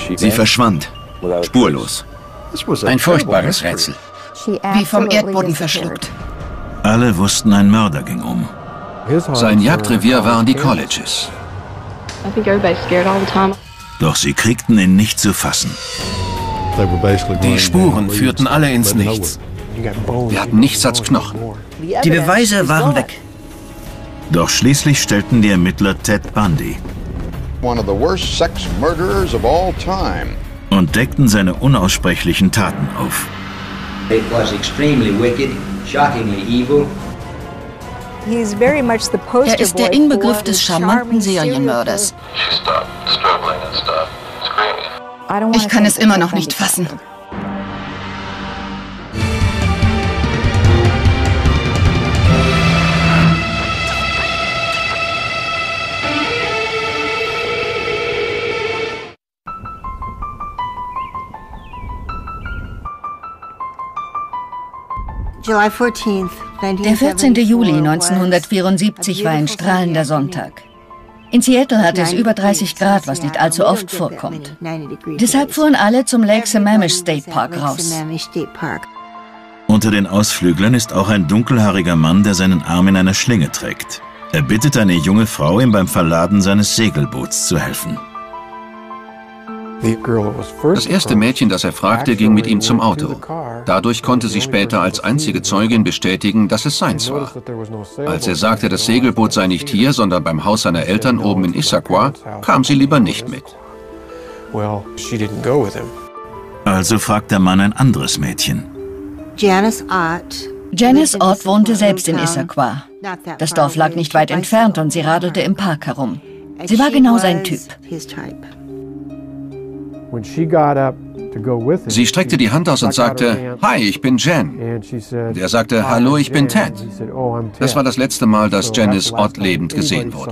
Sie verschwand. Spurlos. Ein furchtbares Rätsel. Wie vom Erdboden verschluckt. Alle wussten, ein Mörder ging um. Sein Jagdrevier waren die Colleges. Doch sie kriegten ihn nicht zu fassen. Die Spuren führten alle ins Nichts. Wir hatten nichts als Knochen. Die Beweise waren weg. Doch schließlich stellten die Ermittler Ted Bundy und deckten seine unaussprechlichen Taten auf. Er ist der Inbegriff des charmanten Serienmörders. Ich kann es immer noch nicht fassen. Der 14. Juli 1974 war ein strahlender Sonntag. In Seattle hatte es über 30 Grad, was nicht allzu oft vorkommt. Deshalb fuhren alle zum Lake Sammamish State Park raus. Unter den Ausflüglern ist auch ein dunkelhaariger Mann, der seinen Arm in einer Schlinge trägt. Er bittet eine junge Frau, ihm beim Verladen seines Segelboots zu helfen. Das erste Mädchen, das er fragte, ging mit ihm zum Auto. Dadurch konnte sie später als einzige Zeugin bestätigen, dass es seins war. Als er sagte, das Segelboot sei nicht hier, sondern beim Haus seiner Eltern oben in Issaquah, kam sie lieber nicht mit. Also fragt der Mann ein anderes Mädchen. Janice Ott wohnte selbst in Issaquah. Das Dorf lag nicht weit entfernt und sie radelte im Park herum. Sie war genau sein Typ. Sie streckte die Hand aus und sagte, "Hi, ich bin Jan." Der sagte, "Hallo, ich bin Ted." Das war das letzte Mal, dass Janice Ott lebend gesehen wurde.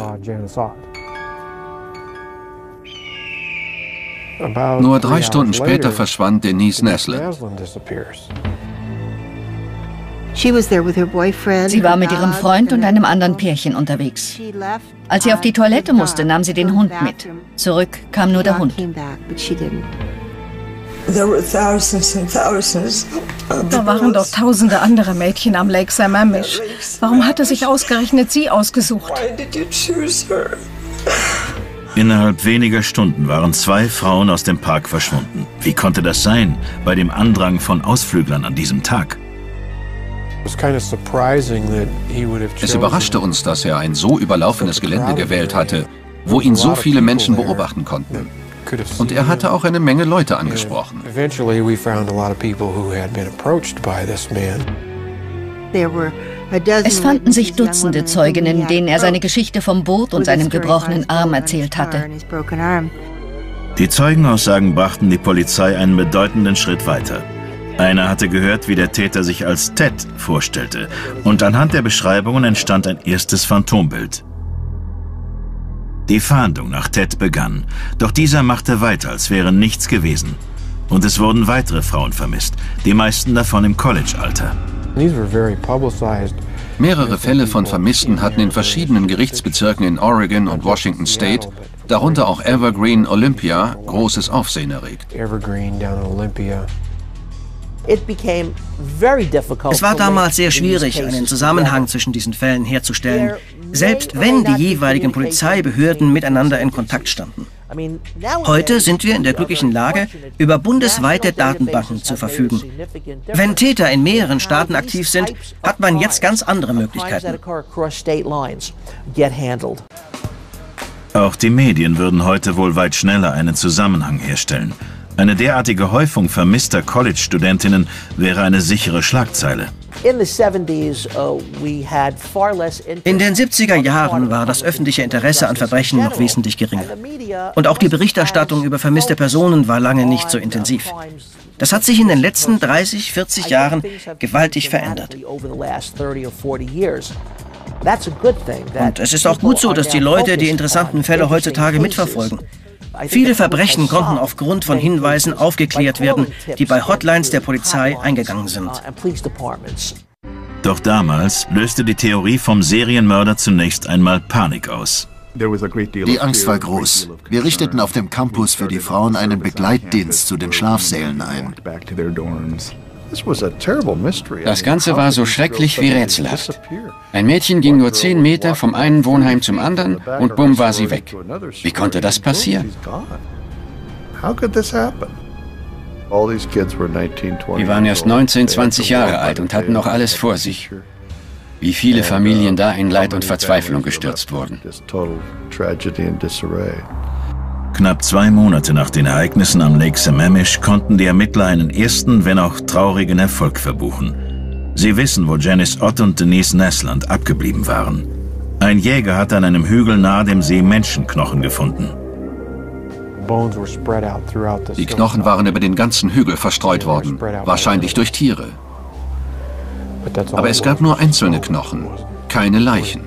Nur 3 Stunden später verschwand Denise Naslund. Sie war mit ihrem Freund und einem anderen Pärchen unterwegs. Als sie auf die Toilette musste, nahm sie den Hund mit. Zurück kam nur der Hund. Da waren doch tausende andere Mädchen am Lake Sammamish. Warum hatte sich ausgerechnet sie ausgesucht? Innerhalb weniger Stunden waren 2 Frauen aus dem Park verschwunden. Wie konnte das sein, bei dem Andrang von Ausflüglern an diesem Tag? Es überraschte uns, dass er ein so überlaufenes Gelände gewählt hatte, wo ihn so viele Menschen beobachten konnten. Und er hatte auch eine Menge Leute angesprochen. Es fanden sich Dutzende Zeuginnen, denen er seine Geschichte vom Boot und seinem gebrochenen Arm erzählt hatte. Die Zeugenaussagen brachten die Polizei einen bedeutenden Schritt weiter. Einer hatte gehört, wie der Täter sich als Ted vorstellte, und anhand der Beschreibungen entstand ein erstes Phantombild. Die Fahndung nach Ted begann, doch dieser machte weiter, als wäre nichts gewesen. Und es wurden weitere Frauen vermisst, die meisten davon im College-Alter. Mehrere Fälle von Vermissten hatten in verschiedenen Gerichtsbezirken in Oregon und Washington State, darunter auch Evergreen, Olympia, großes Aufsehen erregt. Es war damals sehr schwierig, einen Zusammenhang zwischen diesen Fällen herzustellen, selbst wenn die jeweiligen Polizeibehörden miteinander in Kontakt standen. Heute sind wir in der glücklichen Lage, über bundesweite Datenbanken zu verfügen. Wenn Täter in mehreren Staaten aktiv sind, hat man jetzt ganz andere Möglichkeiten. Auch die Medien würden heute wohl weit schneller einen Zusammenhang herstellen. Eine derartige Häufung vermisster College-Studentinnen wäre eine sichere Schlagzeile. In den 70er Jahren war das öffentliche Interesse an Verbrechen noch wesentlich geringer. Und auch die Berichterstattung über vermisste Personen war lange nicht so intensiv. Das hat sich in den letzten 30, 40 Jahren gewaltig verändert. Und es ist auch gut so, dass die Leute die interessanten Fälle heutzutage mitverfolgen. Viele Verbrechen konnten aufgrund von Hinweisen aufgeklärt werden, die bei Hotlines der Polizei eingegangen sind. Doch damals löste die Theorie vom Serienmörder zunächst einmal Panik aus. Die Angst war groß. Wir richteten auf dem Campus für die Frauen einen Begleitdienst zu den Schlafsälen ein. Das Ganze war so schrecklich wie rätselhaft. Ein Mädchen ging nur 10 Meter vom einen Wohnheim zum anderen und bumm war sie weg. Wie konnte das passieren? Die waren erst 19, 20 Jahre alt und hatten noch alles vor sich. Wie viele Familien da in Leid und Verzweiflung gestürzt wurden. Knapp 2 Monate nach den Ereignissen am Lake Sammamish konnten die Ermittler einen ersten, wenn auch traurigen Erfolg verbuchen. Sie wissen, wo Janice Ott und Denise Nesland abgeblieben waren. Ein Jäger hatte an einem Hügel nahe dem See Menschenknochen gefunden. Die Knochen waren über den ganzen Hügel verstreut worden, wahrscheinlich durch Tiere. Aber es gab nur einzelne Knochen, keine Leichen.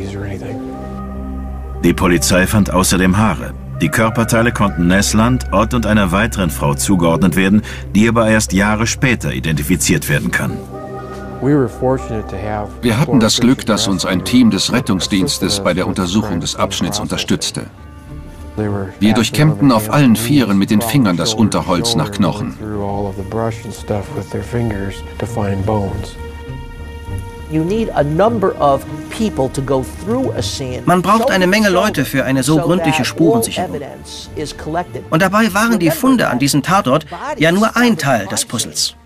Die Polizei fand außerdem Haare. Die Körperteile konnten Nesland, Ott und einer weiteren Frau zugeordnet werden, die aber erst Jahre später identifiziert werden kann. Wir hatten das Glück, dass uns ein Team des Rettungsdienstes bei der Untersuchung des Abschnitts unterstützte. Wir durchkämmten auf allen Vieren mit den Fingern das Unterholz nach Knochen. Man braucht eine Menge Leute für eine so gründliche Spurensicherung. Und dabei waren die Funde an diesem Tatort ja nur ein Teil des Puzzles.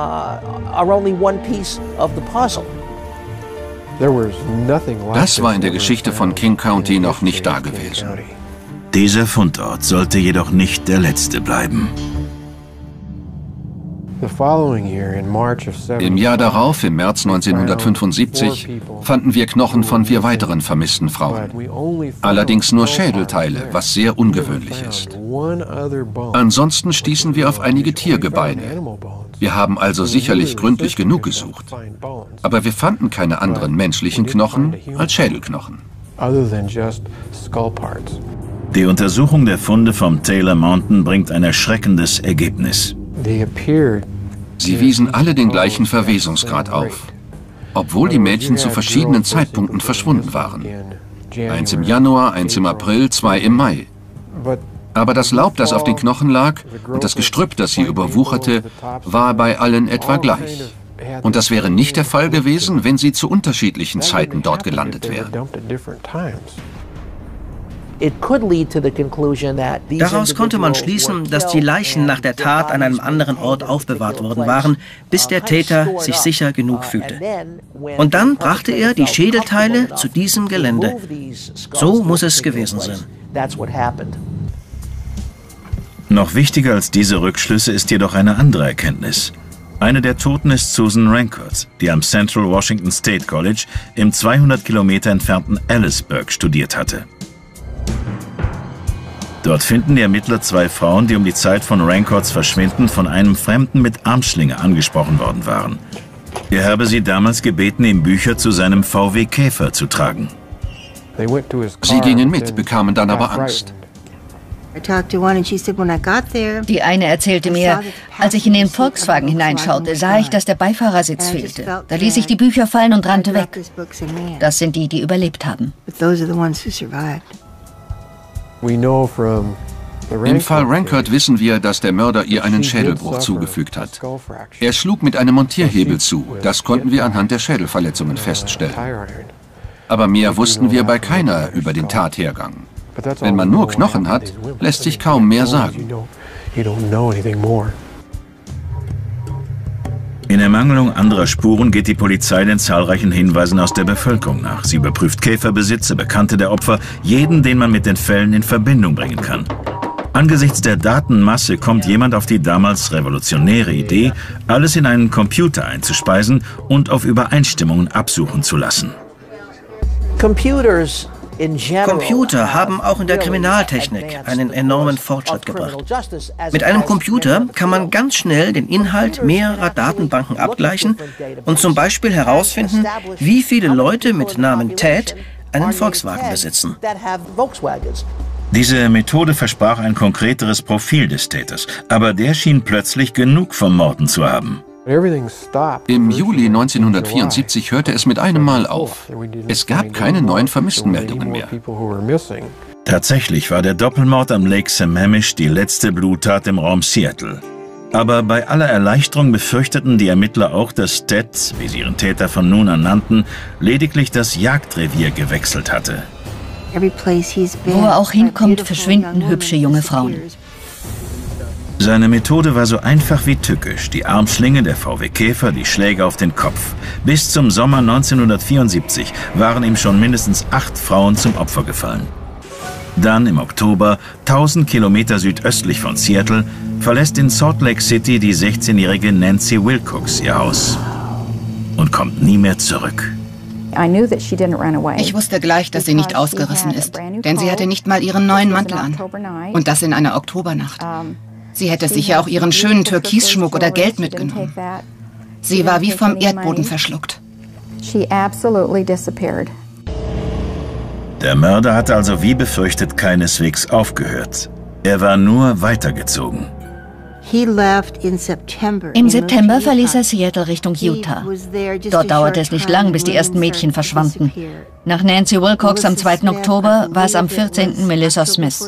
Das war in der Geschichte von King County noch nicht dagewesen. Dieser Fundort sollte jedoch nicht der letzte bleiben. Im Jahr darauf, im März 1975, fanden wir Knochen von 4 weiteren vermissten Frauen. Allerdings nur Schädelteile, was sehr ungewöhnlich ist. Ansonsten stießen wir auf einige Tiergebeine. Wir haben also sicherlich gründlich genug gesucht. Aber wir fanden keine anderen menschlichen Knochen als Schädelknochen. Die Untersuchung der Funde vom Taylor Mountain bringt ein erschreckendes Ergebnis. Sie wiesen alle den gleichen Verwesungsgrad auf, obwohl die Mädchen zu verschiedenen Zeitpunkten verschwunden waren. 1 im Januar, 1 im April, 2 im Mai. Aber das Laub, das auf den Knochen lag, und das Gestrüpp, das sie überwucherte, war bei allen etwa gleich. Und das wäre nicht der Fall gewesen, wenn sie zu unterschiedlichen Zeiten dort gelandet wären. Daraus konnte man schließen, dass die Leichen nach der Tat an einem anderen Ort aufbewahrt worden waren, bis der Täter sich sicher genug fühlte. Und dann brachte er die Schädelteile zu diesem Gelände. So muss es gewesen sein. Noch wichtiger als diese Rückschlüsse ist jedoch eine andere Erkenntnis. Eine der Toten ist Susan Rancourt, die am Central Washington State College im 200 Kilometer entfernten Ellisburg studiert hatte. Dort finden die Ermittler 2 Frauen, die um die Zeit von Rancourts Verschwinden von einem Fremden mit Armschlinge angesprochen worden waren. Er habe sie damals gebeten, ihm Bücher zu seinem VW Käfer zu tragen. Sie gingen mit, bekamen dann aber Angst. Die eine erzählte mir, als ich in den Volkswagen hineinschaute, sah ich, dass der Beifahrersitz fehlte. Da ließ ich die Bücher fallen und rannte weg. Das sind die, die überlebt haben. Im Fall Rancourt wissen wir, dass der Mörder ihr einen Schädelbruch zugefügt hat. Er schlug mit einem Montierhebel zu. Das konnten wir anhand der Schädelverletzungen feststellen. Aber mehr wussten wir bei keiner über den Tathergang. Wenn man nur Knochen hat, lässt sich kaum mehr sagen. In Ermangelung anderer Spuren geht die Polizei den zahlreichen Hinweisen aus der Bevölkerung nach. Sie überprüft Käferbesitzer, Bekannte der Opfer, jeden, den man mit den Fällen in Verbindung bringen kann. Angesichts der Datenmasse kommt jemand auf die damals revolutionäre Idee, alles in einen Computer einzuspeisen und auf Übereinstimmungen absuchen zu lassen. Computer haben auch in der Kriminaltechnik einen enormen Fortschritt gebracht. Mit einem Computer kann man ganz schnell den Inhalt mehrerer Datenbanken abgleichen und zum Beispiel herausfinden, wie viele Leute mit Namen Ted einen Volkswagen besitzen. Diese Methode versprach ein konkreteres Profil des Täters, aber der schien plötzlich genug vom Morden zu haben. Im Juli 1974 hörte es mit einem Mal auf. Es gab keine neuen Vermisstenmeldungen mehr. Tatsächlich war der Doppelmord am Lake Sammamish die letzte Bluttat im Raum Seattle. Aber bei aller Erleichterung befürchteten die Ermittler auch, dass Ted, wie sie ihren Täter von nun an nannten, lediglich das Jagdrevier gewechselt hatte. Wo er auch hinkommt, verschwinden hübsche junge Frauen. Seine Methode war so einfach wie tückisch. Die Armschlinge, der VW Käfer, die Schläge auf den Kopf. Bis zum Sommer 1974 waren ihm schon mindestens 8 Frauen zum Opfer gefallen. Dann im Oktober, 1000 Kilometer südöstlich von Seattle, verlässt in Salt Lake City die 16-jährige Nancy Wilcox ihr Haus und kommt nie mehr zurück. Ich wusste gleich, dass sie nicht ausgerissen ist, denn sie hatte nicht mal ihren neuen Mantel an. Und das in einer Oktobernacht. Sie hätte sicher auch ihren schönen Türkisschmuck oder Geld mitgenommen. Sie war wie vom Erdboden verschluckt. Der Mörder hatte also wie befürchtet keineswegs aufgehört. Er war nur weitergezogen. Im September verließ er Seattle Richtung Utah. Dort dauerte es nicht lang, bis die ersten Mädchen verschwanden. Nach Nancy Wilcox am 2. Oktober war es am 14. Melissa Smith.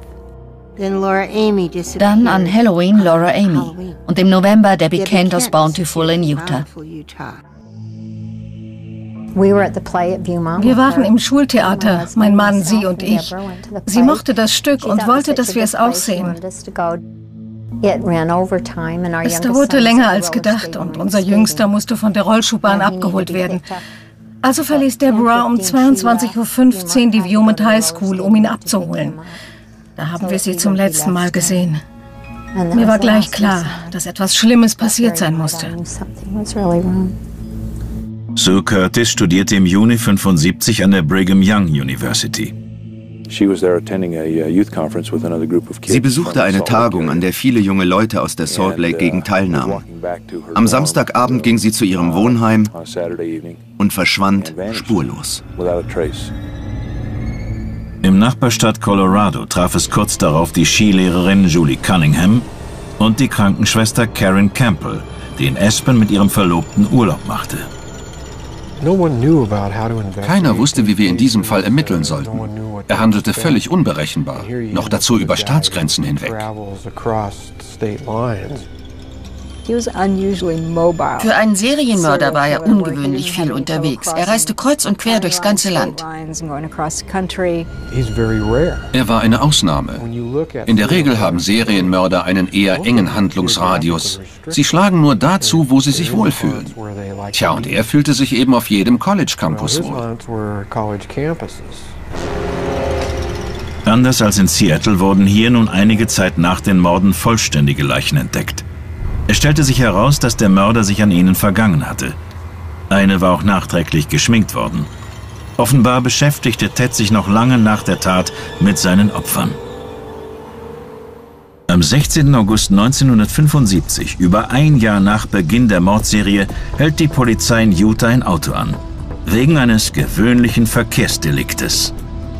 Dann an Halloween Laura Amy und im November Debbie Kent aus Bountiful in Utah. Wir waren im Schultheater, mein Mann, sie und ich. Sie mochte das Stück und wollte, dass wir es auch sehen. Es dauerte länger als gedacht und unser Jüngster musste von der Rollschuhbahn abgeholt werden. Also verließ Deborah um 22:15 Uhr die Viewment High School, um ihn abzuholen. Da haben wir sie zum letzten Mal gesehen. Mir war gleich klar, dass etwas Schlimmes passiert sein musste. Sue Curtis studierte im Juni 1975 an der Brigham Young University. Sie besuchte eine Tagung, an der viele junge Leute aus der Salt Lake-Gegend teilnahmen. Am Samstagabend ging sie zu ihrem Wohnheim und verschwand spurlos. Im Nachbarstaat Colorado traf es kurz darauf die Skilehrerin Julie Cunningham und die Krankenschwester Karen Campbell, die in Aspen mit ihrem Verlobten Urlaub machte. Keiner wusste, wie wir in diesem Fall ermitteln sollten. Er handelte völlig unberechenbar, noch dazu über Staatsgrenzen hinweg. Für einen Serienmörder war er ungewöhnlich viel unterwegs. Er reiste kreuz und quer durchs ganze Land. Er war eine Ausnahme. In der Regel haben Serienmörder einen eher engen Handlungsradius. Sie schlagen nur da zu, wo sie sich wohlfühlen. Tja, und er fühlte sich eben auf jedem College-Campus wohl. Anders als in Seattle wurden hier nun einige Zeit nach den Morden vollständige Leichen entdeckt. Es stellte sich heraus, dass der Mörder sich an ihnen vergangen hatte. Eine war auch nachträglich geschminkt worden. Offenbar beschäftigte Ted sich noch lange nach der Tat mit seinen Opfern. Am 16. August 1975, über ein Jahr nach Beginn der Mordserie, hält die Polizei in Utah ein Auto an. Wegen eines gewöhnlichen Verkehrsdeliktes.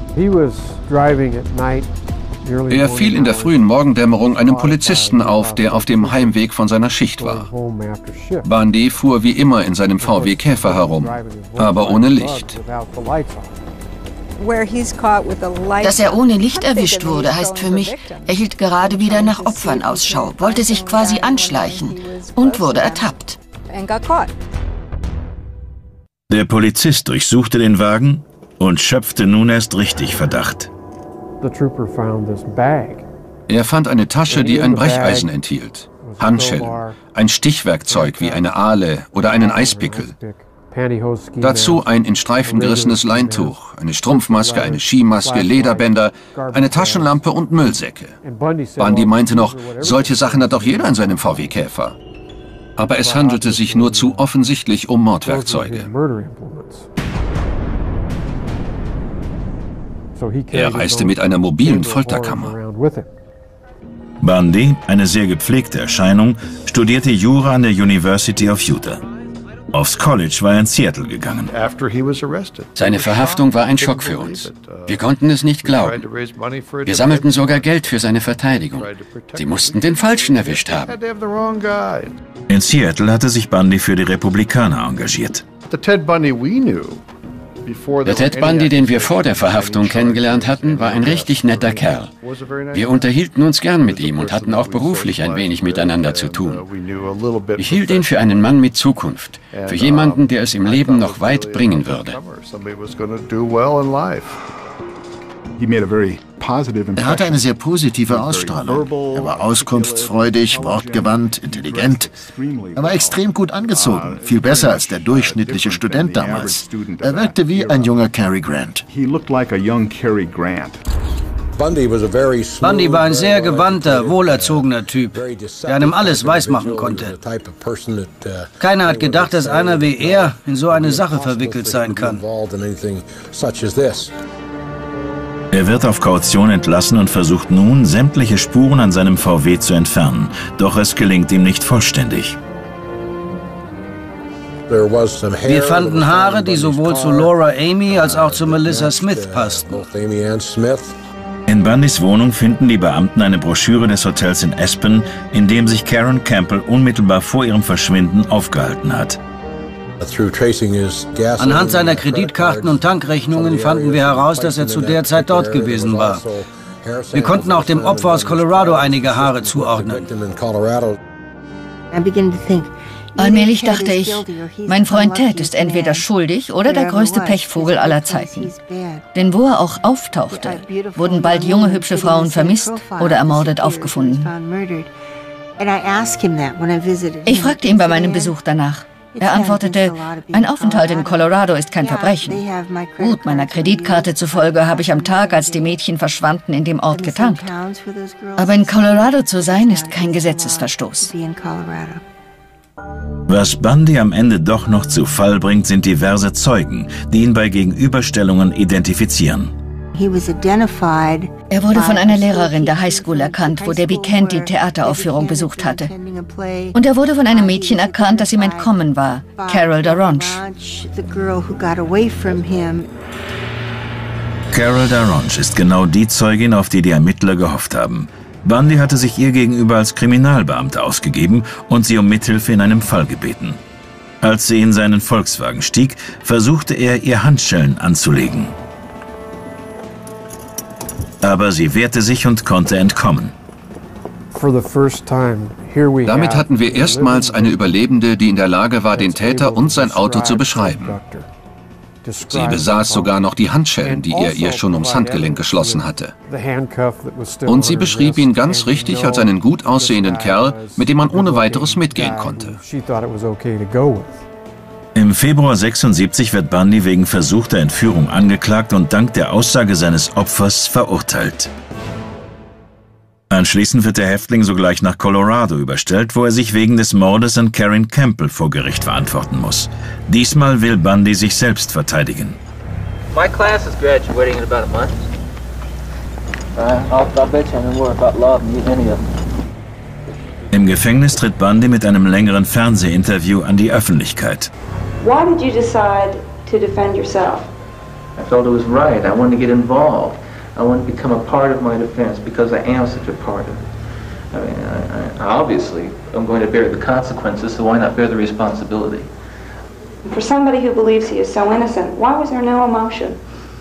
Er fiel in der frühen Morgendämmerung einem Polizisten auf, der auf dem Heimweg von seiner Schicht war. Bundy fuhr wie immer in seinem VW Käfer herum, aber ohne Licht. Dass er ohne Licht erwischt wurde, heißt für mich, er hielt gerade wieder nach Opfern Ausschau, wollte sich quasi anschleichen und wurde ertappt. Der Polizist durchsuchte den Wagen und schöpfte nun erst richtig Verdacht. Er fand eine Tasche, die ein Brecheisen enthielt, Handschellen, ein Stichwerkzeug wie eine Ahle oder einen Eispickel. Dazu ein in Streifen gerissenes Leintuch, eine Strumpfmaske, eine Skimaske, Lederbänder, eine Taschenlampe und Müllsäcke. Bundy meinte noch, solche Sachen hat doch jeder in seinem VW Käfer. Aber es handelte sich nur zu offensichtlich um Mordwerkzeuge. Er reiste mit einer mobilen Folterkammer. Bundy, eine sehr gepflegte Erscheinung, studierte Jura an der University of Utah. Aufs College war er in Seattle gegangen. Seine Verhaftung war ein Schock für uns. Wir konnten es nicht glauben. Wir sammelten sogar Geld für seine Verteidigung. Sie mussten den Falschen erwischt haben. In Seattle hatte sich Bundy für die Republikaner engagiert. Der Ted Bundy, den wir vor der Verhaftung kennengelernt hatten, war ein richtig netter Kerl. Wir unterhielten uns gern mit ihm und hatten auch beruflich ein wenig miteinander zu tun. Ich hielt ihn für einen Mann mit Zukunft, für jemanden, der es im Leben noch weit bringen würde. Er hatte eine sehr positive Ausstrahlung. Er war auskunftsfreudig, wortgewandt, intelligent. Er war extrem gut angezogen, viel besser als der durchschnittliche Student damals. Er wirkte wie ein junger Cary Grant. Bundy war ein sehr gewandter, wohlerzogener Typ, der einem alles weismachen konnte. Keiner hat gedacht, dass einer wie er in so eine Sache verwickelt sein kann. Er wird auf Kaution entlassen und versucht nun, sämtliche Spuren an seinem VW zu entfernen. Doch es gelingt ihm nicht vollständig. Wir fanden Haare, die sowohl zu Laura Amy als auch zu Melissa Smith passten. In Bundys Wohnung finden die Beamten eine Broschüre des Hotels in Aspen, in dem sich Karen Campbell unmittelbar vor ihrem Verschwinden aufgehalten hat. Anhand seiner Kreditkarten und Tankrechnungen fanden wir heraus, dass er zu der Zeit dort gewesen war. Wir konnten auch dem Opfer aus Colorado einige Haare zuordnen. Allmählich dachte ich, mein Freund Ted ist entweder schuldig oder der größte Pechvogel aller Zeiten. Denn wo er auch auftauchte, wurden bald junge, hübsche Frauen vermisst oder ermordet aufgefunden. Ich fragte ihn bei meinem Besuch danach. Er antwortete, ein Aufenthalt in Colorado ist kein Verbrechen. Gut, meiner Kreditkarte zufolge habe ich am Tag, als die Mädchen verschwanden, in dem Ort getankt. Aber in Colorado zu sein, ist kein Gesetzesverstoß. Was Bundy am Ende doch noch zu Fall bringt, sind diverse Zeugen, die ihn bei Gegenüberstellungen identifizieren. Er wurde von einer Lehrerin der Highschool erkannt, wo Debbie Kent die Theateraufführung besucht hatte. Und er wurde von einem Mädchen erkannt, das ihm entkommen war, Carol Daronch. Carol Daronch ist genau die Zeugin, auf die die Ermittler gehofft haben. Bundy hatte sich ihr gegenüber als Kriminalbeamter ausgegeben und sie um Mithilfe in einem Fall gebeten. Als sie in seinen Volkswagen stieg, versuchte er, ihr Handschellen anzulegen. Aber sie wehrte sich und konnte entkommen. Damit hatten wir erstmals eine Überlebende, die in der Lage war, den Täter und sein Auto zu beschreiben. Sie besaß sogar noch die Handschellen, die er ihr schon ums Handgelenk geschlossen hatte. Und sie beschrieb ihn ganz richtig als einen gut aussehenden Kerl, mit dem man ohne weiteres mitgehen konnte. Im Februar 76 wird Bundy wegen versuchter Entführung angeklagt und dank der Aussage seines Opfers verurteilt. Anschließend wird der Häftling sogleich nach Colorado überstellt, wo er sich wegen des Mordes an Karen Campbell vor Gericht verantworten muss. Diesmal will Bundy sich selbst verteidigen. My class is graduating in about a month. I'll bet you I'm more about love than any of them. Im Gefängnis tritt Bundy mit einem längeren Fernsehinterview an die Öffentlichkeit. Why did you decide to defend yourself? I felt it was right. I wanted to get involved. I wanted to become a part of my defense because I am such a part of it. I mean, obviously, I'm going to bear the consequences, so why not bear the responsibility? For somebody who believes he is so innocent, why was there no emotion?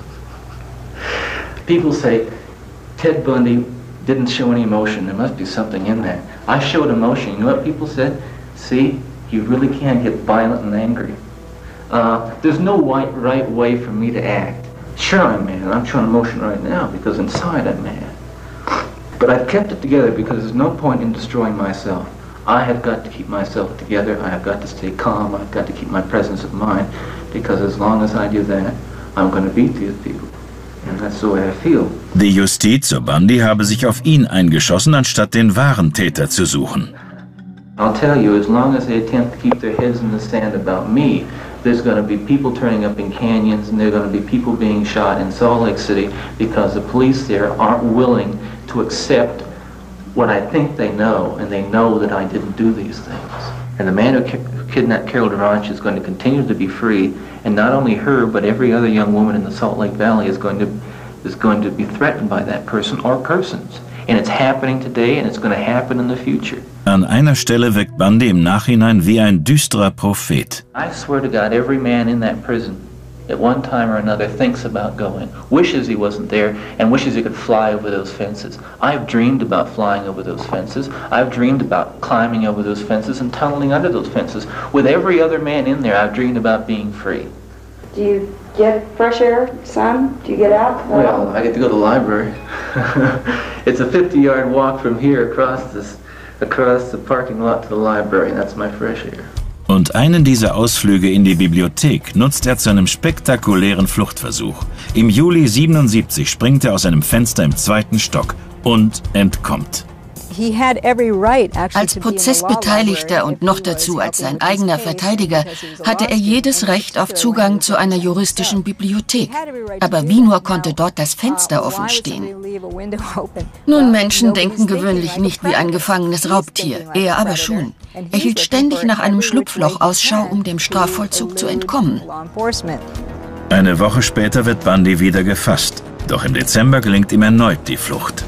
People say Ted Bundy didn't show any emotion. There must be something in that. I showed emotion. You know what people said? See, you really can get violent and angry. There's no right way for me to act. Sure, I'm mad. I'm showing emotion right now because inside I'm mad. But I've kept it together because there's no point in destroying myself. I have got to keep myself together. I have got to stay calm. I've got to keep my presence of mind because as long as I do that, I'm going to beat these people. And that's the way I feel. Die Justiz, so Bundy, habe sich auf ihn eingeschossen, anstatt den wahren Täter zu suchen. I'll tell you, as long as they attempt to keep their heads in the sand about me, there's going to be people turning up in canyons and there are going to be people being shot in Salt Lake City because the police there aren't willing to accept what I think they know, and they know that I didn't do these things. And the man who kidnapped Carol Duranch is going to continue to be free, and not only her, but every other young woman in the Salt Lake Valley is going to be threatened by that person or persons. And it's happening today, and it's going to happen in the future. An einer Stelle wirkt Bundy im Nachhinein wie ein düsterer Prophet. I swear to God, every man in that prison at one time or another thinks about going, wishes he wasn't there, and wishes he could fly over those fences. I've dreamed about flying over those fences. I've dreamed about climbing over those fences and tunneling under those fences. With every other man in there, I've dreamed about being free. Do you get fresh air, sun? Do you get out? Well, I get to go to the library. It's a 50-yard walk from here across the parking lot to the library, and that's my fresh air. Und einen dieser Ausflüge in die Bibliothek nutzt er zu einem spektakulären Fluchtversuch. Im Juli 1977 springt er aus einem Fenster im 2. Stock und entkommt. Als Prozessbeteiligter und noch dazu als sein eigener Verteidiger hatte er jedes Recht auf Zugang zu einer juristischen Bibliothek. Aber wie nur konnte dort das Fenster offen stehen? Nun, Menschen denken gewöhnlich nicht wie ein gefangenes Raubtier, er aber schon. Er hielt ständig nach einem Schlupfloch Ausschau, um dem Strafvollzug zu entkommen. Eine Woche später wird Bundy wieder gefasst. Doch im Dezember gelingt ihm erneut die Flucht.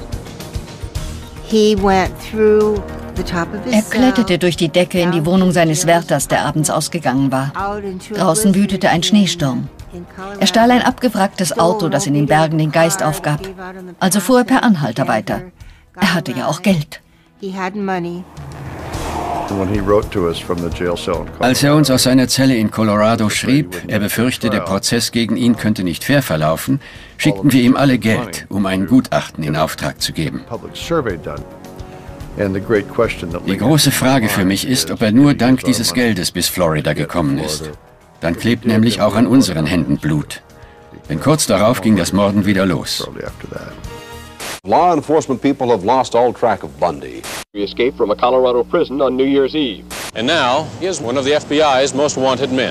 Er kletterte durch die Decke in die Wohnung seines Wärters, der abends ausgegangen war. Draußen wütete ein Schneesturm. Er stahl ein abgewracktes Auto, das in den Bergen den Geist aufgab. Also fuhr er per Anhalter weiter. Er hatte ja auch Geld. Als er uns aus seiner Zelle in Colorado schrieb, er befürchte, der Prozess gegen ihn könnte nicht fair verlaufen, schickten wir ihm alle Geld, um ein Gutachten in Auftrag zu geben. Die große Frage für mich ist, ob er nur dank dieses Geldes bis Florida gekommen ist. Dann klebt nämlich auch an unseren Händen Blut. Denn kurz darauf ging das Morden wieder los. Law enforcement people have lost all track of Bundy. He escaped from a Colorado prison on New Year's Eve. And now, he is one of the FBI's most wanted men.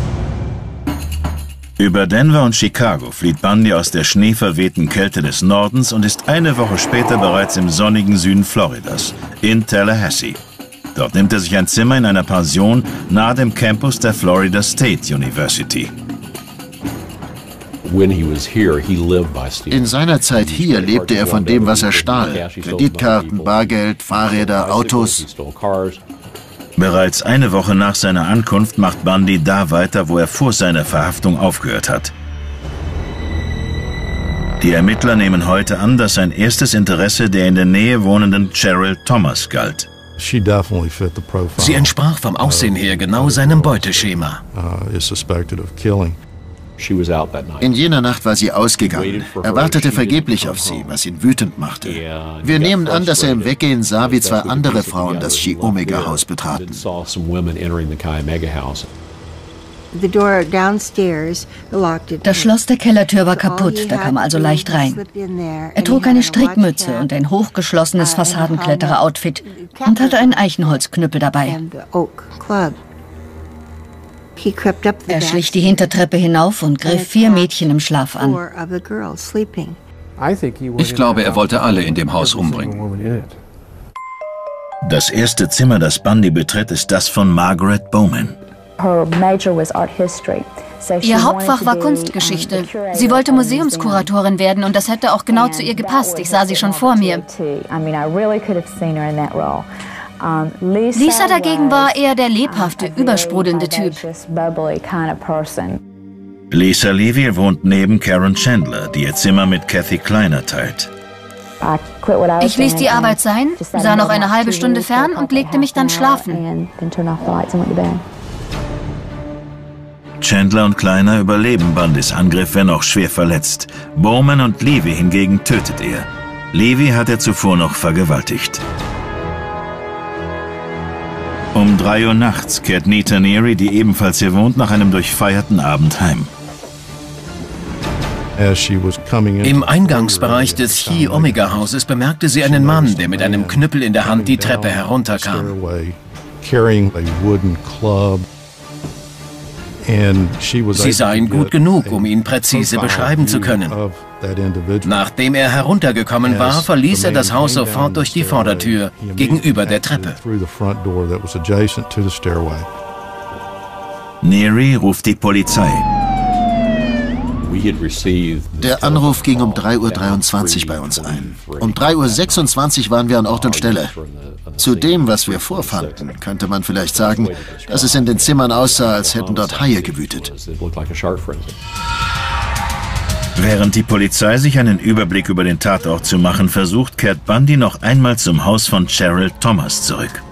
Über Denver und Chicago flieht Bundy aus der schneeverwehten Kälte des Nordens und ist eine Woche später bereits im sonnigen Süden Floridas, in Tallahassee. Dort nimmt er sich ein Zimmer in einer Pension nahe dem Campus der Florida State University. In seiner Zeit hier lebte er von dem, was er stahl. Kreditkarten, Bargeld, Fahrräder, Autos. Bereits eine Woche nach seiner Ankunft macht Bundy da weiter, wo er vor seiner Verhaftung aufgehört hat. Die Ermittler nehmen heute an, dass sein erstes Interesse der in der Nähe wohnenden Cheryl Thomas galt. Sie entsprach vom Aussehen her genau seinem Beuteschema. In jener Nacht war sie ausgegangen. Er wartete vergeblich auf sie, was ihn wütend machte. Wir nehmen an, dass er im Weggehen sah, wie zwei andere Frauen das Chi Omega Haus betraten. Das Schloss der Kellertür war kaputt, da kam er also leicht rein. Er trug eine Strickmütze und ein hochgeschlossenes Fassadenkletterer-Outfit und hatte einen Eichenholzknüppel dabei. Er schlich die Hintertreppe hinauf und griff 4 Mädchen im Schlaf an. Ich glaube, er wollte alle in dem Haus umbringen. Das erste Zimmer, das Bundy betritt, ist das von Margaret Bowman. Ihr Hauptfach war Kunstgeschichte. Sie wollte Museumskuratorin werden und das hätte auch genau zu ihr gepasst. Ich sah sie schon vor mir. Lisa dagegen war eher der lebhafte, übersprudelnde Typ. Lisa Levy wohnt neben Karen Chandler, die ihr Zimmer mit Kathy Kleiner teilt. Ich ließ die Arbeit sein, sah noch eine halbe Stunde fern und legte mich dann schlafen. Chandler und Kleiner überleben Bundys Angriff, wenn auch schwer verletzt. Bowman und Levy hingegen tötet er. Levy hat er zuvor noch vergewaltigt. Um 3 Uhr nachts kehrt Nita Neary, die ebenfalls hier wohnt, nach einem durchfeierten Abend heim. Im Eingangsbereich des Chi Omega Hauses bemerkte sie einen Mann, der mit einem Knüppel in der Hand die Treppe herunterkam. Sie sah ihn gut genug, um ihn präzise beschreiben zu können. Nachdem er heruntergekommen war, verließ er das Haus sofort durch die Vordertür gegenüber der Treppe. Neary ruft die Polizei. Der Anruf ging um 3:23 Uhr bei uns ein. Um 3:26 Uhr waren wir an Ort und Stelle. Zu dem, was wir vorfanden, könnte man vielleicht sagen, dass es in den Zimmern aussah, als hätten dort Haie gewütet. Während die Polizei sich einen Überblick über den Tatort zu machen versucht, kehrt Bundy noch einmal zum Haus von Cheryl Thomas zurück.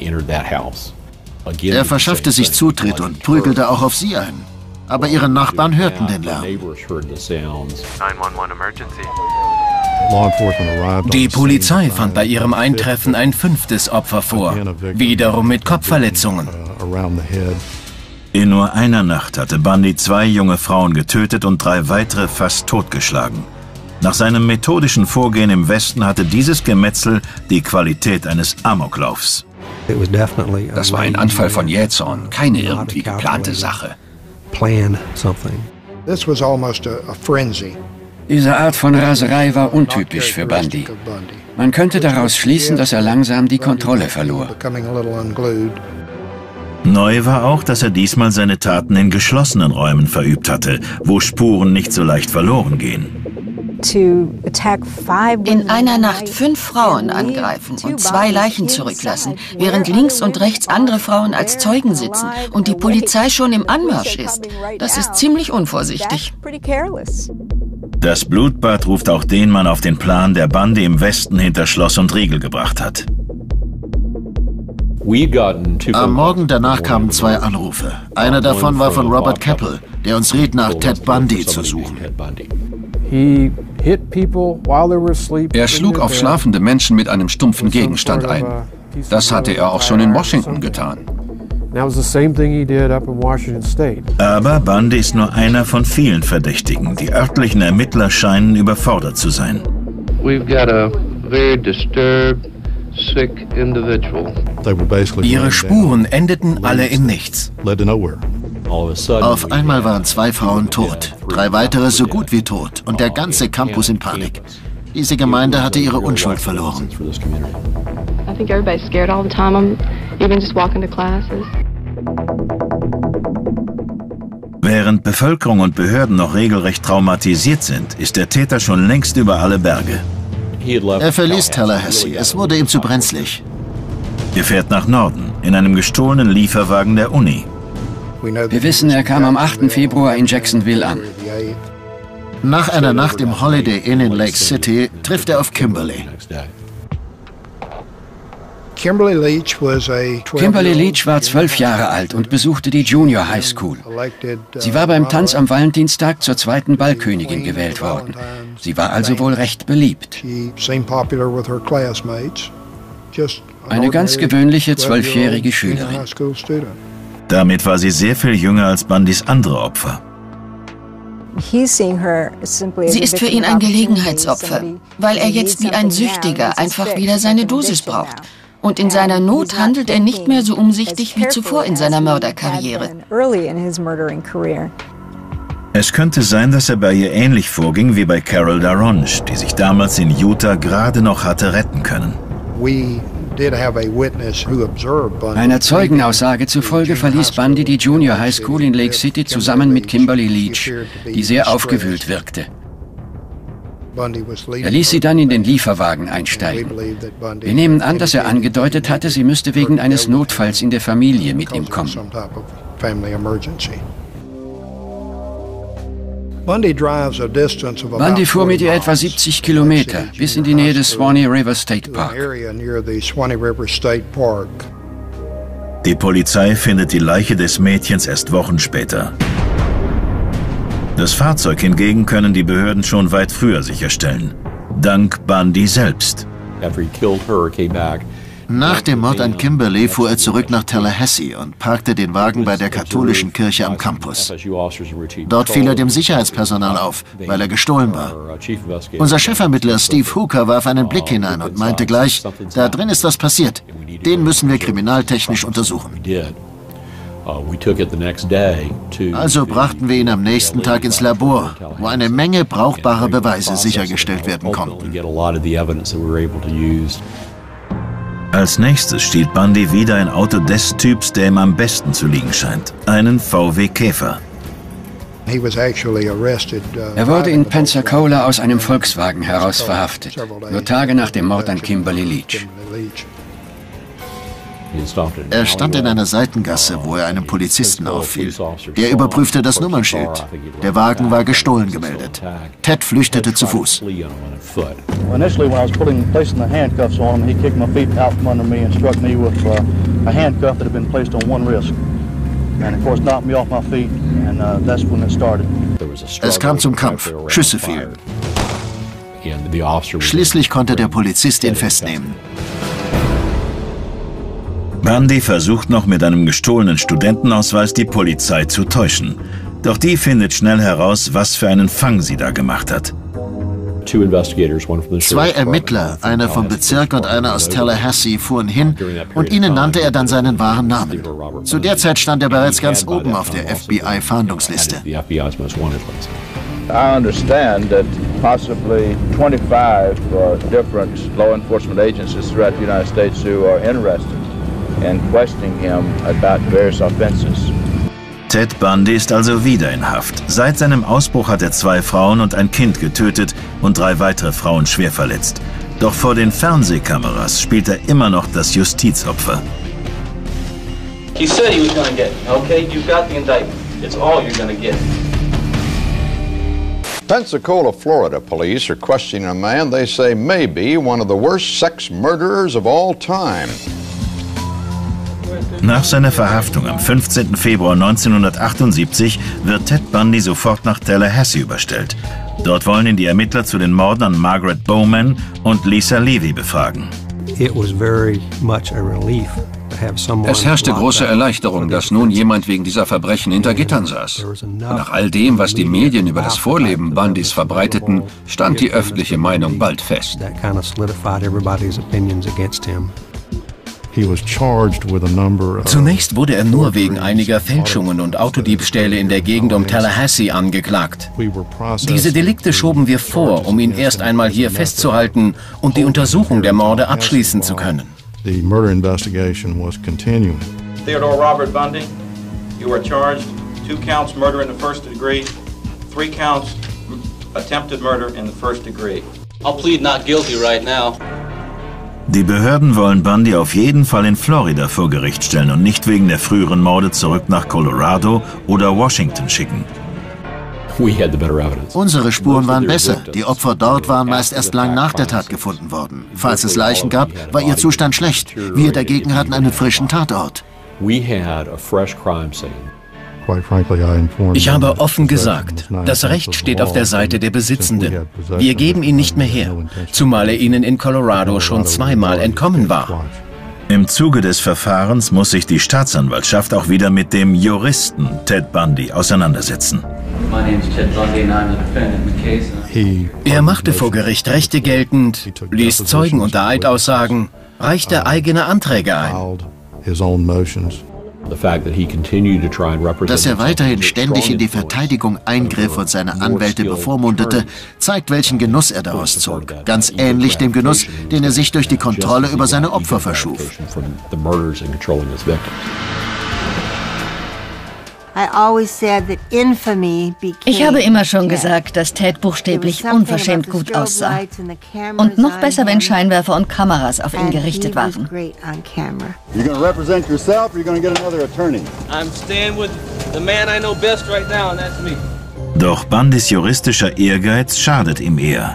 Er verschaffte sich Zutritt und prügelte auch auf sie ein. Aber ihre Nachbarn hörten den Lärm. Die Polizei fand bei ihrem Eintreffen ein 5. Opfer vor, wiederum mit Kopfverletzungen. In nur einer Nacht hatte Bundy 2 junge Frauen getötet und 3 weitere fast totgeschlagen. Nach seinem methodischen Vorgehen im Westen hatte dieses Gemetzel die Qualität eines Amoklaufs. Das war ein Anfall von Jähzorn, keine irgendwie geplante Sache. Diese Art von Raserei war untypisch für Bundy. Man könnte daraus schließen, dass er langsam die Kontrolle verlor. Neu war auch, dass er diesmal seine Taten in geschlossenen Räumen verübt hatte, wo Spuren nicht so leicht verloren gehen. In einer Nacht 5 Frauen angreifen und 2 Leichen zurücklassen, während links und rechts andere Frauen als Zeugen sitzen und die Polizei schon im Anmarsch ist. Das ist ziemlich unvorsichtig. Das Blutbad ruft auch den Mann auf den Plan, der Bundy im Westen hinter Schloss und Riegel gebracht hat. Am Morgen danach kamen 2 Anrufe. Einer davon war von Robert Keppel, der uns riet, nach Ted Bundy zu suchen. Er schlug auf schlafende Menschen mit einem stumpfen Gegenstand ein. Das hatte er auch schon in Washington getan. Aber Bundy ist nur einer von vielen Verdächtigen. Die örtlichen Ermittler scheinen überfordert zu sein. Ihre Spuren endeten alle im Nichts. Auf einmal waren 2 Frauen tot, 3 weitere so gut wie tot und der ganze Campus in Panik. Diese Gemeinde hatte ihre Unschuld verloren. Während Bevölkerung und Behörden noch regelrecht traumatisiert sind, ist der Täter schon längst über alle Berge. Er verließ Tallahassee, es wurde ihm zu brenzlig. Er fährt nach Norden, in einem gestohlenen Lieferwagen der Uni. Wir wissen, er kam am 8. Februar in Jacksonville an. Nach einer Nacht im Holiday Inn in Lake City trifft er auf Kimberly. Kimberly Leach war 12 Jahre alt und besuchte die Junior High School. Sie war beim Tanz am Valentinstag zur 2. Ballkönigin gewählt worden. Sie war also wohl recht beliebt. Eine ganz gewöhnliche 12-jährige Schülerin. Damit war sie sehr viel jünger als Bundys andere Opfer. Sie ist für ihn ein Gelegenheitsopfer, weil er jetzt wie ein Süchtiger einfach wieder seine Dosis braucht. Und in seiner Not handelt er nicht mehr so umsichtig wie zuvor in seiner Mörderkarriere. Es könnte sein, dass er bei ihr ähnlich vorging wie bei Carol Daronge, die sich damals in Utah gerade noch hatte retten können. Einer Zeugenaussage zufolge verließ Bundy die Junior High School in Lake City zusammen mit Kimberly Leach, die sehr aufgewühlt wirkte. Er ließ sie dann in den Lieferwagen einsteigen. Wir nehmen an, dass er angedeutet hatte, sie müsste wegen eines Notfalls in der Familie mit ihm kommen. Bundy fuhr mit ihr etwa 70 Kilometer bis in die Nähe des Swanee River State Park. Die Polizei findet die Leiche des Mädchens erst Wochen später. Das Fahrzeug hingegen können die Behörden schon weit früher sicherstellen. Dank Bundy selbst. Nach dem Mord an Kimberly fuhr er zurück nach Tallahassee und parkte den Wagen bei der katholischen Kirche am Campus. Dort fiel er dem Sicherheitspersonal auf, weil er gestohlen war. Unser Chefermittler Steve Hooker warf einen Blick hinein und meinte gleich, da drin ist was passiert. Den müssen wir kriminaltechnisch untersuchen. Also brachten wir ihn am nächsten Tag ins Labor, wo eine Menge brauchbarer Beweise sichergestellt werden konnten. Als nächstes stiehlt Bundy wieder ein Auto des Typs, der ihm am besten zu liegen scheint. Einen VW Käfer. Er wurde in Pensacola aus einem Volkswagen heraus verhaftet, nur Tage nach dem Mord an Kimberly Leach. Er stand in einer Seitengasse, wo er einem Polizisten auffiel. Der überprüfte das Nummernschild. Der Wagen war gestohlen gemeldet. Ted flüchtete zu Fuß. Initially, when I was placing the handcuffs on him, he kicked my feet out from under me and struck me with a handcuff that had been placed on one wrist. And of course knocked me off my feet, and that's when it started. Es kam zum Kampf. Schüsse fielen. Schließlich konnte der Polizist ihn festnehmen. Bundy versucht noch mit einem gestohlenen Studentenausweis die Polizei zu täuschen. Doch die findet schnell heraus, was für einen Fang sie da gemacht hat. Zwei Ermittler, einer vom Bezirk und einer aus Tallahassee, fuhren hin und ihnen nannte er dann seinen wahren Namen. Zu der Zeit stand er bereits ganz oben auf der FBI-Fahndungsliste. I understand that possibly 25 different law enforcement agencies throughout the United States who are interested in questioning him about various offenses. Ted Bundy ist also wieder in Haft. Seit seinem Ausbruch hat er 2 Frauen und ein Kind getötet und 3 weitere Frauen schwer verletzt. Doch vor den Fernsehkameras spielt er immer noch das Justizopfer. He said he was gonna get me, okay? You got the indictment. It's all you're gonna get. Pensacola, Florida police are questioning a man they say may be one of the worst sex murderers of all time. Nach seiner Verhaftung am 15. Februar 1978 wird Ted Bundy sofort nach Tallahassee überstellt. Dort wollen ihn die Ermittler zu den Morden an Margaret Bowman und Lisa Levy befragen. Es herrschte große Erleichterung, dass nun jemand wegen dieser Verbrechen hinter Gittern saß. Nach all dem, was die Medien über das Vorleben Bundys verbreiteten, stand die öffentliche Meinung bald fest. Zunächst wurde er nur wegen einiger Fälschungen und Autodiebstähle in der Gegend um Tallahassee angeklagt. Diese Delikte schoben wir vor, um ihn erst einmal hier festzuhalten und die Untersuchung der Morde abschließen zu können. Theodore Robert Bundy, you are charged 2 counts murder in the first degree, 3 counts attempted murder in the first degree. I'll plead not guilty right now. Die Behörden wollen Bundy auf jeden Fall in Florida vor Gericht stellen und nicht wegen der früheren Morde zurück nach Colorado oder Washington schicken. Unsere Spuren waren besser. Die Opfer dort waren meist erst lang nach der Tat gefunden worden. Falls es Leichen gab, war ihr Zustand schlecht. Wir dagegen hatten einen frischen Tatort. Ich habe offen gesagt, das Recht steht auf der Seite der Besitzenden. Wir geben ihn nicht mehr her, zumal er ihnen in Colorado schon 2-mal entkommen war. Im Zuge des Verfahrens muss sich die Staatsanwaltschaft auch wieder mit dem Juristen Ted Bundy auseinandersetzen. Er machte vor Gericht Rechte geltend, ließ Zeugen unter Eid aussagen, reichte eigene Anträge ein. Dass er weiterhin ständig in die Verteidigung eingriff und seine Anwälte bevormundete, zeigt, welchen Genuss er daraus zog. Ganz ähnlich dem Genuss, den er sich durch die Kontrolle über seine Opfer verschuf. Ich habe immer schon gesagt, dass Ted buchstäblich unverschämt gut aussah. Und noch besser, wenn Scheinwerfer und Kameras auf ihn gerichtet waren. Doch Bundys juristischer Ehrgeiz schadet ihm eher.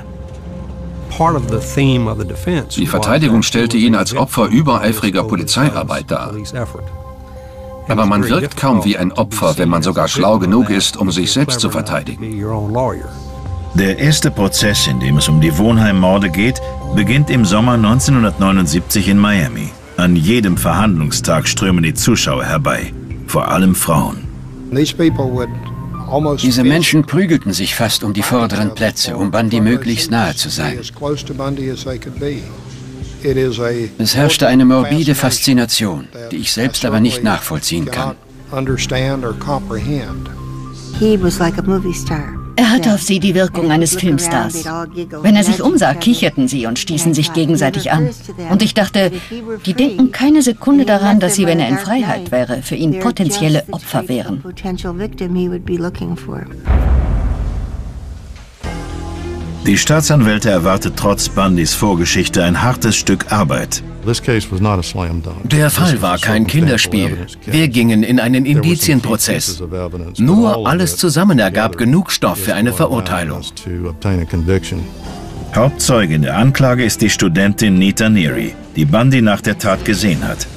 Die Verteidigung stellte ihn als Opfer übereifriger Polizeiarbeit dar. Aber man wirkt kaum wie ein Opfer, wenn man sogar schlau genug ist, um sich selbst zu verteidigen. Der erste Prozess, in dem es um die Wohnheimmorde geht, beginnt im Sommer 1979 in Miami. An jedem Verhandlungstag strömen die Zuschauer herbei, vor allem Frauen. Diese Menschen prügelten sich fast um die vorderen Plätze, um Bundy möglichst nahe zu sein. Es herrschte eine morbide Faszination, die ich selbst aber nicht nachvollziehen kann. Er hatte auf sie die Wirkung eines Filmstars. Wenn er sich umsah, kicherten sie und stießen sich gegenseitig an. Und ich dachte, die denken keine Sekunde daran, dass sie, wenn er in Freiheit wäre, für ihn potenzielle Opfer wären. Die Staatsanwälte erwartet trotz Bundys Vorgeschichte ein hartes Stück Arbeit. Der Fall war kein Kinderspiel. Wir gingen in einen Indizienprozess. Nur alles zusammen ergab genug Stoff für eine Verurteilung. Hauptzeugin der Anklage ist die Studentin Nita Neary, die Bundy nach der Tat gesehen hat.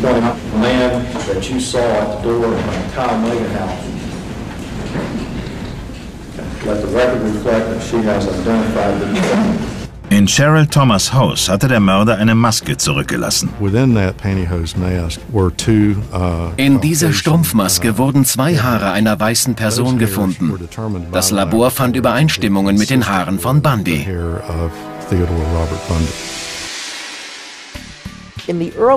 In Cheryl Thomas' Haus hatte der Mörder eine Maske zurückgelassen. In dieser Strumpfmaske wurden 2 Haare einer weißen Person gefunden. Das Labor fand Übereinstimmungen mit den Haaren von Bundy. In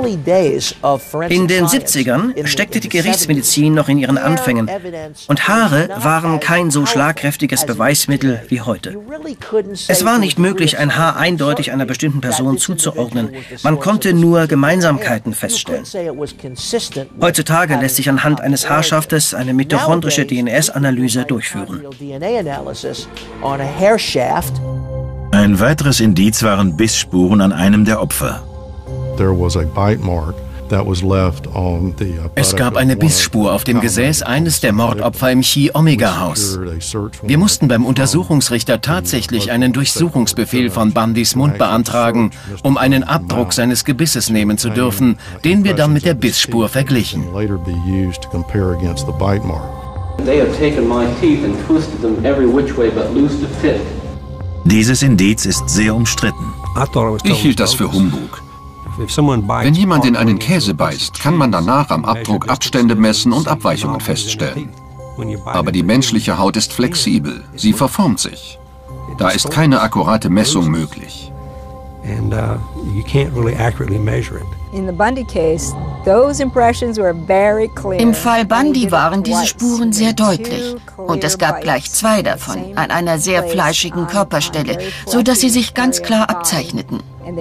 den 70ern steckte die Gerichtsmedizin noch in ihren Anfängen und Haare waren kein so schlagkräftiges Beweismittel wie heute. Es war nicht möglich, ein Haar eindeutig einer bestimmten Person zuzuordnen. Man konnte nur Gemeinsamkeiten feststellen. Heutzutage lässt sich anhand eines Haarschaftes eine mitochondrische DNS-Analyse durchführen. Ein weiteres Indiz waren Bissspuren an einem der Opfer. Es gab eine Bissspur auf dem Gesäß eines der Mordopfer im Chi-Omega-Haus. Wir mussten beim Untersuchungsrichter tatsächlich einen Durchsuchungsbefehl von Bundys Mund beantragen, um einen Abdruck seines Gebisses nehmen zu dürfen, den wir dann mit der Bissspur verglichen. Dieses Indiz ist sehr umstritten. Ich hielt das für Humbug. Wenn jemand in einen Käse beißt, kann man danach am Abdruck Abstände messen und Abweichungen feststellen. Aber die menschliche Haut ist flexibel, sie verformt sich. Da ist keine akkurate Messung möglich. Im Fall Bundy waren diese Spuren sehr deutlich. Und es gab gleich 2 davon, an einer sehr fleischigen Körperstelle, so dass sie sich ganz klar abzeichneten.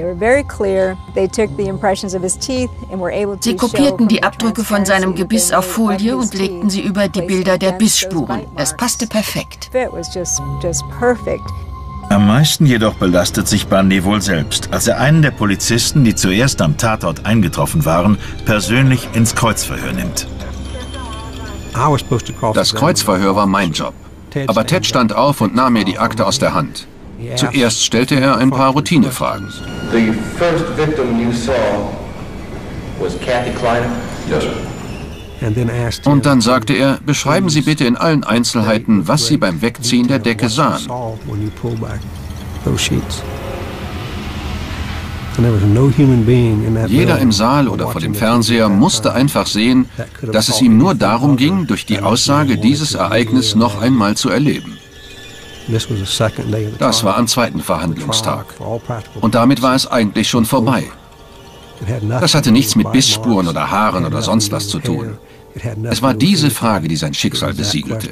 Sie kopierten die Abdrücke von seinem Gebiss auf Folie und legten sie über die Bilder der Bissspuren. Es passte perfekt. Am meisten jedoch belastet sich Bundy wohl selbst, als er einen der Polizisten, die zuerst am Tatort eingetroffen waren, persönlich ins Kreuzverhör nimmt. Das Kreuzverhör war mein Job. Aber Ted stand auf und nahm mir die Akte aus der Hand. Zuerst stellte er ein paar Routinefragen. The first victim you saw was Kathy Kleiner? Yes, sir. Und dann sagte er, beschreiben Sie bitte in allen Einzelheiten, was Sie beim Wegziehen der Decke sahen. Jeder im Saal oder vor dem Fernseher musste einfach sehen, dass es ihm nur darum ging, durch die Aussage dieses Ereignis noch einmal zu erleben. Das war am 2. Verhandlungstag. Und damit war es eigentlich schon vorbei. Das hatte nichts mit Bissspuren oder Haaren oder sonst was zu tun. Es war diese Frage, die sein Schicksal besiegelte.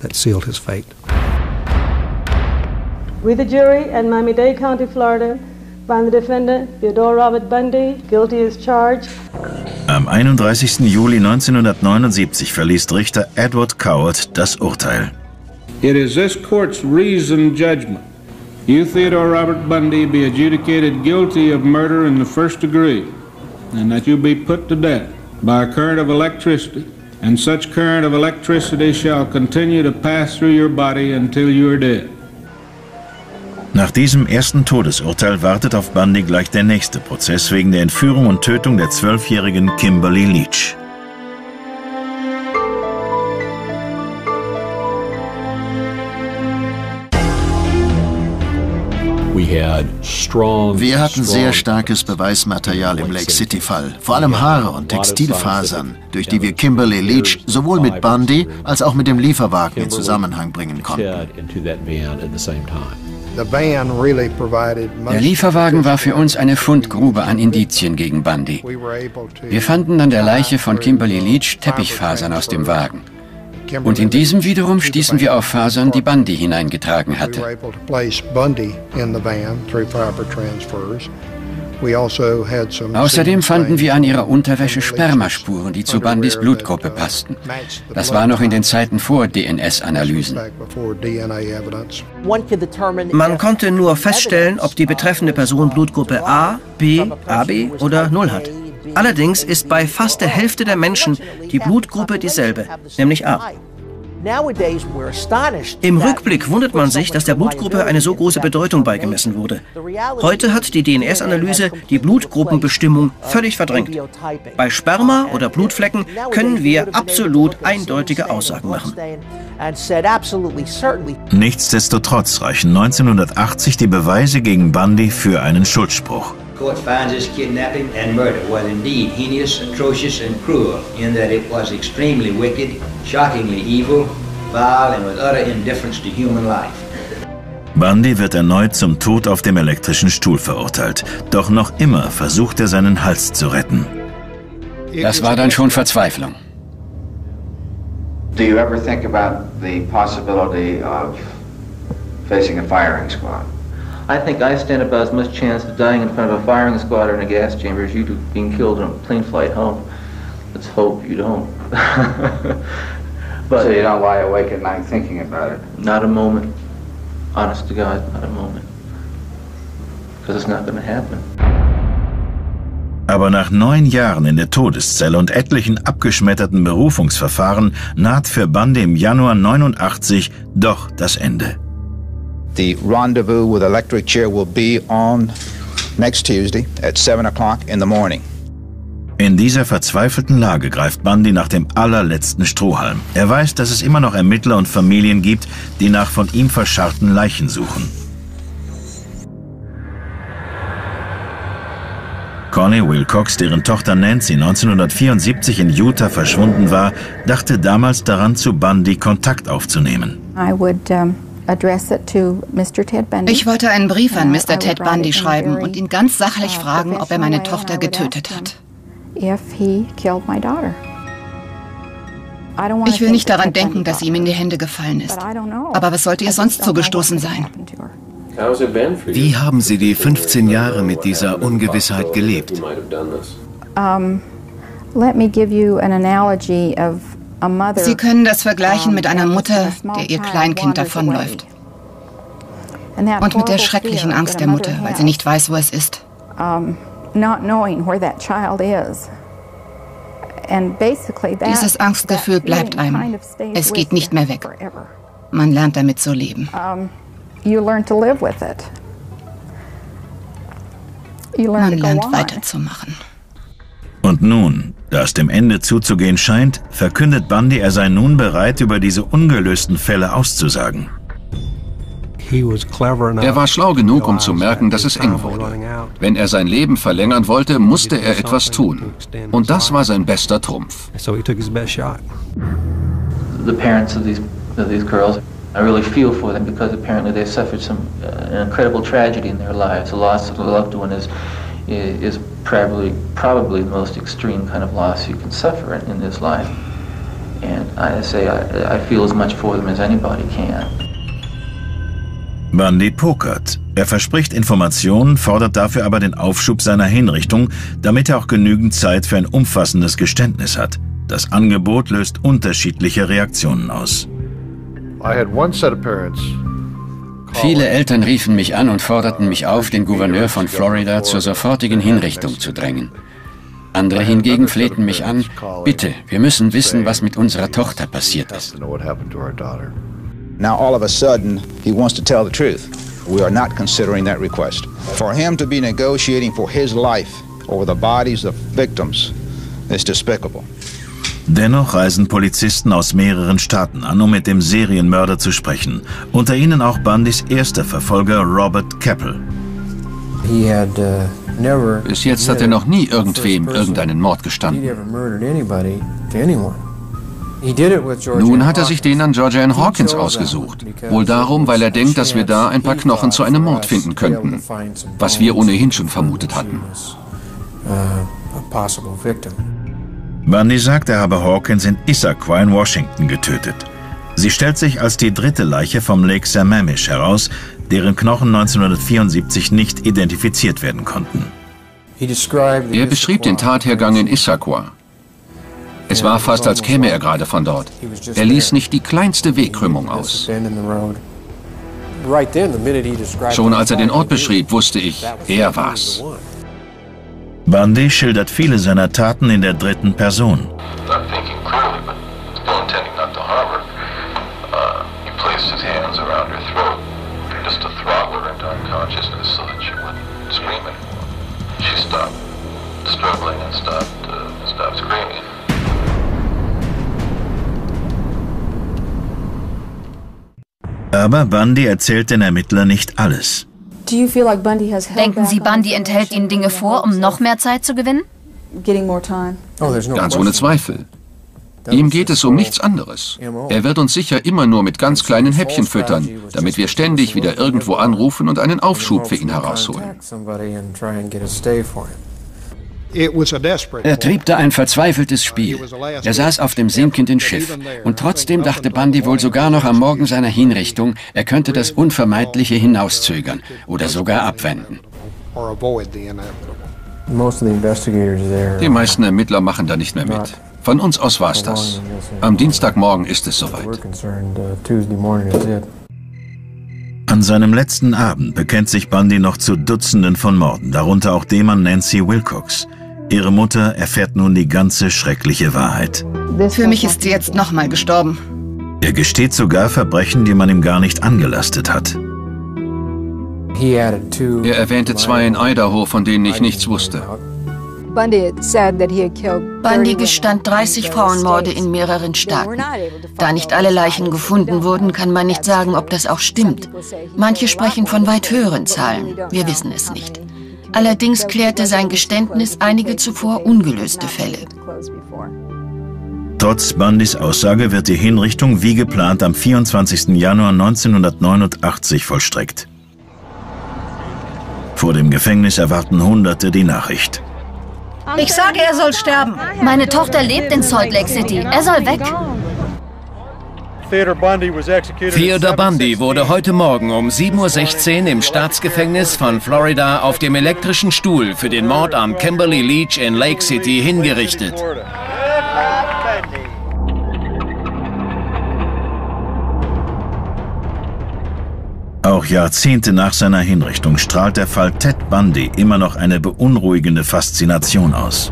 We, the jury in Miami-Dade County, Florida, find the defendant, Theodore Robert Bundy, guilty as charged. Am 31. Juli 1979 verliest Richter Edward Coward das Urteil. It is this court's reasoned judgment. You, Theodore Robert Bundy, be adjudicated guilty of murder in the first degree, and that you be put to death by a current of electricity, and such current of electricity shall continue to pass through your body until you are dead. Nach diesem ersten Todesurteil wartet auf Bundy gleich der nächste Prozess wegen der Entführung und Tötung der 12-jährigen Kimberly Leach. Wir hatten sehr starkes Beweismaterial im Lake City-Fall, vor allem Haare und Textilfasern, durch die wir Kimberly Leach sowohl mit Bundy als auch mit dem Lieferwagen in Zusammenhang bringen konnten. Der Lieferwagen war für uns eine Fundgrube an Indizien gegen Bundy. Wir fanden an der Leiche von Kimberly Leach Teppichfasern aus dem Wagen. Und in diesem wiederum stießen wir auf Fasern, die Bundy hineingetragen hatte. Außerdem fanden wir an ihrer Unterwäsche Spermaspuren, die zu Bundys Blutgruppe passten. Das war noch in den Zeiten vor DNS-Analysen. Man konnte nur feststellen, ob die betreffende Person Blutgruppe A, B, AB oder 0 hat. Allerdings ist bei fast der Hälfte der Menschen die Blutgruppe dieselbe, nämlich A. Im Rückblick wundert man sich, dass der Blutgruppe eine so große Bedeutung beigemessen wurde. Heute hat die DNS-Analyse die Blutgruppenbestimmung völlig verdrängt. Bei Sperma oder Blutflecken können wir absolut eindeutige Aussagen machen. Nichtsdestotrotz reichen 1980 die Beweise gegen Bundy für einen Schuldspruch. The court finds this kidnapping and murder was indeed heinous, atrocious, and cruel, in that it was extremely wicked, shockingly evil, vile, and with utter indifference to human life. Bundy wird erneut zum Tod auf dem elektrischen Stuhl verurteilt. Doch noch immer versucht er, seinen Hals zu retten. Das war dann schon Verzweiflung. Do you ever think about the possibility of facing a firing squad? I think I stand about as much chance of dying in front of a firing squad or in a gas chamber as you do being killed on a plane flight home. Let's hope you don't. But so you don't lie awake at night thinking about it? Not a moment. Honest to God, not a moment. Because it's not going to happen. Aber nach 9 Jahren in der Todeszelle und etlichen abgeschmetterten Berufungsverfahren naht für Bundy im Januar 89 doch das Ende. The rendezvous with electric chair will be on next Tuesday at 7 o'clock in the morning. In dieser verzweifelten Lage greift Bundy nach dem allerletzten Strohhalm. Er weiß, dass es immer noch Ermittler und Familien gibt, die nach von ihm verscharrten Leichen suchen. Connie Wilcox, deren Tochter Nancy 1974 in Utah verschwunden war, dachte damals daran, zu Bundy Kontakt aufzunehmen. Ich wollte einen Brief an Mr. Ted Bundy schreiben und ihn ganz sachlich fragen, ob er meine Tochter getötet hat. Ich will nicht daran denken, dass sie ihm in die Hände gefallen ist. Aber was sollte ihr sonst zugestoßen sein? Wie haben Sie die 15 Jahre mit dieser Ungewissheit gelebt? Sie können das vergleichen mit einer Mutter, der ihr Kleinkind davonläuft. Und mit der schrecklichen Angst der Mutter, weil sie nicht weiß, wo es ist. Dieses Angstgefühl bleibt einem. Es geht nicht mehr weg. Man lernt damit zu leben. Man lernt weiterzumachen. Und nun, da es dem Ende zuzugehen scheint, verkündet Bundy, er sei nun bereit, über diese ungelösten Fälle auszusagen. Er war schlau genug, um zu merken, dass es eng wurde. Wenn er sein Leben verlängern wollte, musste er etwas tun. Und das war sein bester Trumpf. The parents of these girls, I really feel for them because apparently they suffered some an incredible tragedy in their lives. The loss of a loved one is probably the most extreme kind of loss you can suffer in this life. And I feel as much for them as anybody can. Bundy pokert. Er verspricht Informationen, fordert dafür aber den Aufschub seiner Hinrichtung, damit er auch genügend Zeit für ein umfassendes Geständnis hat. Das Angebot löst unterschiedliche Reaktionen aus. Viele Eltern riefen mich an und forderten mich auf, den Gouverneur von Florida zur sofortigen Hinrichtung zu drängen. Andere hingegen flehten mich an, bitte, wir müssen wissen, was mit unserer Tochter passiert ist. Now all of a sudden, he wants to tell the truth. We are not considering that request. For him to be negotiating for his life over the bodies of victims is despicable. Dennoch reisen Polizisten aus mehreren Staaten an, um mit dem Serienmörder zu sprechen. Unter ihnen auch Bundys erster Verfolger Robert Keppel. Bis jetzt hat er noch nie irgendwem irgendeinen Mord gestanden. Nun hat er sich den an Georgia Ann Hawkins ausgesucht. Wohl darum, weil er denkt, dass wir da ein paar Knochen zu einem Mord finden könnten. Was wir ohnehin schon vermutet hatten. Bundy sagt, er habe Hawkins in Issaquah in Washington getötet. Sie stellt sich als die dritte Leiche vom Lake Sammamish heraus, deren Knochen 1974 nicht identifiziert werden konnten. Er beschrieb den Tathergang in Issaquah. Es war fast, als käme er gerade von dort. Er ließ nicht die kleinste Wegkrümmung aus. Schon als er den Ort beschrieb, wusste ich, er war's. Bundy schildert viele seiner Taten in der dritten Person. Aber Bundy erzählt den Ermittlern nicht alles. Denken Sie, Bundy enthält Ihnen Dinge vor, um noch mehr Zeit zu gewinnen? Ganz ohne Zweifel. Ihm geht es um nichts anderes. Er wird uns sicher immer nur mit ganz kleinen Häppchen füttern, damit wir ständig wieder irgendwo anrufen und einen Aufschub für ihn herausholen. Er trieb da ein verzweifeltes Spiel. Er saß auf dem sinkenden Schiff. Und trotzdem dachte Bundy wohl sogar noch am Morgen seiner Hinrichtung, er könnte das Unvermeidliche hinauszögern oder sogar abwenden. Die meisten Ermittler machen da nicht mehr mit. Von uns aus war's das. Am Dienstagmorgen ist es soweit. An seinem letzten Abend bekennt sich Bundy noch zu Dutzenden von Morden, darunter auch dem an Nancy Wilcox. Ihre Mutter erfährt nun die ganze schreckliche Wahrheit. Für mich ist sie jetzt nochmal gestorben. Er gesteht sogar Verbrechen, die man ihm gar nicht angelastet hat. Er erwähnte 2 in Idaho, von denen ich nichts wusste. Bundy gestand 30 Frauenmorde in mehreren Staaten. Da nicht alle Leichen gefunden wurden, kann man nicht sagen, ob das auch stimmt. Manche sprechen von weit höheren Zahlen. Wir wissen es nicht. Allerdings klärte sein Geständnis einige zuvor ungelöste Fälle. Trotz Bundys Aussage wird die Hinrichtung wie geplant am 24. Januar 1989 vollstreckt. Vor dem Gefängnis erwarten Hunderte die Nachricht. Ich sage, er soll sterben. Meine Tochter lebt in Salt Lake City. Er soll weg. Theodore Bundy wurde heute Morgen um 7:16 Uhr im Staatsgefängnis von Florida auf dem elektrischen Stuhl für den Mord an Kimberly Leach in Lake City hingerichtet. Auch Jahrzehnte nach seiner Hinrichtung strahlt der Fall Ted Bundy immer noch eine beunruhigende Faszination aus.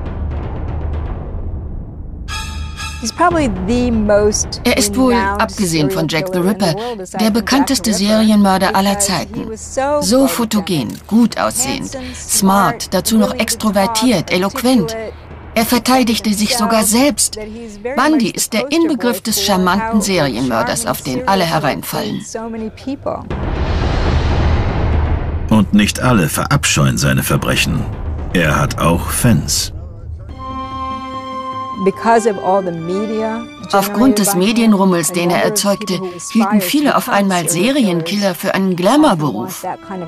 Er ist wohl, abgesehen von Jack the Ripper, der bekannteste Serienmörder aller Zeiten. So fotogen, gut aussehend, smart, dazu noch extrovertiert, eloquent. Er verteidigte sich sogar selbst. Bundy ist der Inbegriff des charmanten Serienmörders, auf den alle hereinfallen. Und nicht alle verabscheuen seine Verbrechen. Er hat auch Fans. Aufgrund des Medienrummels, den er erzeugte, hielten viele auf einmal Serienkiller für einen Glamour-Beruf.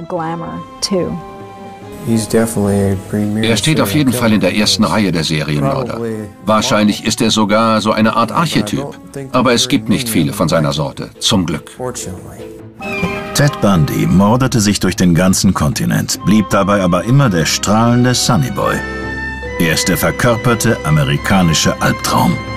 Er steht auf jeden Fall in der ersten Reihe der Serienmörder. Wahrscheinlich ist er sogar so eine Art Archetyp. Aber es gibt nicht viele von seiner Sorte, zum Glück. Ted Bundy mordete sich durch den ganzen Kontinent, blieb dabei aber immer der strahlende Sunnyboy. Er ist der verkörperte amerikanische Albtraum.